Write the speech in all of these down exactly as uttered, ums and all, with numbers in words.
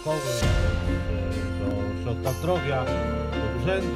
szkoły, do środka zdrowia, do urzędu.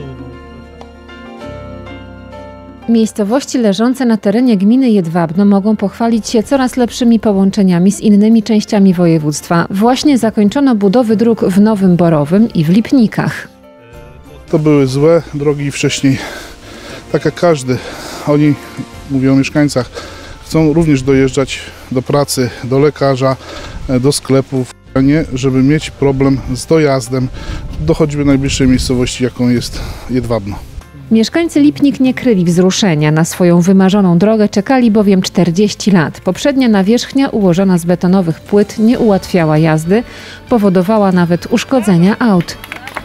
Miejscowości leżące na terenie gminy Jedwabno mogą pochwalić się coraz lepszymi połączeniami z innymi częściami województwa. Właśnie zakończono budowy dróg w Nowym Borowym i w Lipnikach. To były złe drogi wcześniej, tak jak każdy. Oni, mówią o mieszkańcach, chcą również dojeżdżać do pracy, do lekarza, do sklepów, a nie żeby mieć problem z dojazdem do choćby najbliższej miejscowości, jaką jest Jedwabno. Mieszkańcy Lipnik nie kryli wzruszenia. Na swoją wymarzoną drogę czekali bowiem czterdzieści lat. Poprzednia nawierzchnia ułożona z betonowych płyt nie ułatwiała jazdy, powodowała nawet uszkodzenia aut.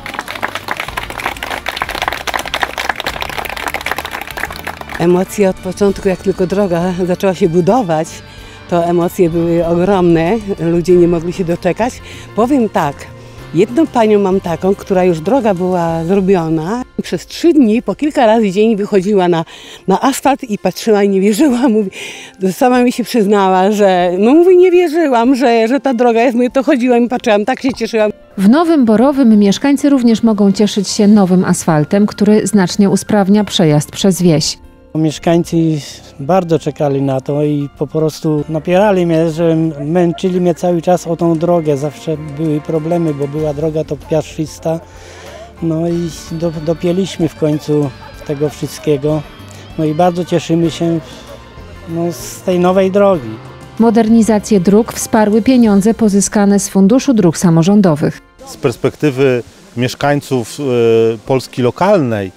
Emocje od początku, jak tylko droga zaczęła się budować, to emocje były ogromne, ludzie nie mogli się doczekać. Powiem tak, jedną panią mam taką, która już droga była zrobiona. Przez trzy dni, po kilka razy dzień wychodziła na, na asfalt i patrzyła i nie wierzyła. Mówi, sama mi się przyznała, że no mówi, nie wierzyłam, że, że ta droga jest. Mówię, to chodziłam i patrzyłam, tak się cieszyłam. W Nowym Borowym mieszkańcy również mogą cieszyć się nowym asfaltem, który znacznie usprawnia przejazd przez wieś. Mieszkańcy bardzo czekali na to i po prostu napierali mnie, że męczyli mnie cały czas o tą drogę. Zawsze były problemy, bo była droga to piaszczysta. No i do, dopięliśmy w końcu tego wszystkiego. No i bardzo cieszymy się no, z tej nowej drogi. Modernizację dróg wsparły pieniądze pozyskane z Funduszu Dróg Samorządowych. Z perspektywy mieszkańców y, Polski lokalnej,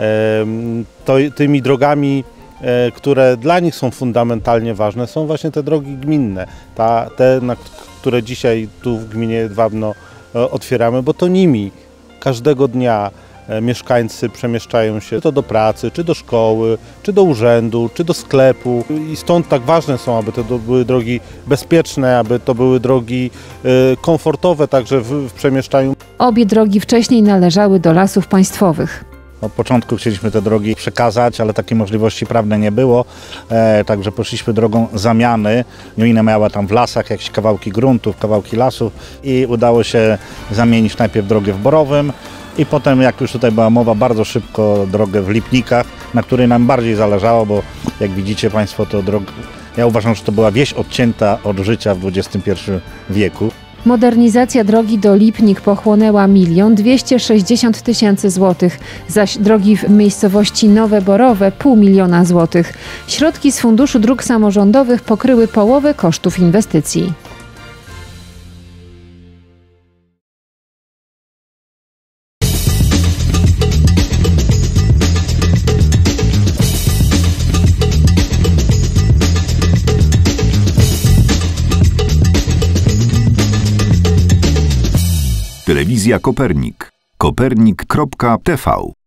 To, tymi drogami, które dla nich są fundamentalnie ważne, są właśnie te drogi gminne, ta, te, na które dzisiaj tu w gminie Jedwabno otwieramy, bo to nimi każdego dnia mieszkańcy przemieszczają się to do pracy, czy do szkoły, czy do urzędu, czy do sklepu i stąd tak ważne są, aby to były drogi bezpieczne, aby to były drogi komfortowe także w, w przemieszczaniu. Obie drogi wcześniej należały do Lasów Państwowych. Od początku chcieliśmy te drogi przekazać, ale takiej możliwości prawnej nie było, e, także poszliśmy drogą zamiany. Gmina miała tam w lasach jakieś kawałki gruntów, kawałki lasów i udało się zamienić najpierw drogę w Borowym i potem, jak już tutaj była mowa, bardzo szybko drogę w Lipnikach, na której nam bardziej zależało, bo jak widzicie Państwo, to droga, ja uważam, że to była wieś odcięta od życia w dwudziestym pierwszym wieku. Modernizacja drogi do Lipnik pochłonęła milion dwieście sześćdziesiąt tysięcy złotych, zaś drogi w miejscowości Nowe Borowe pół miliona złotych. Środki z Funduszu Dróg Samorządowych pokryły połowę kosztów inwestycji. Telewizja Kopernik. kopernik kropka t v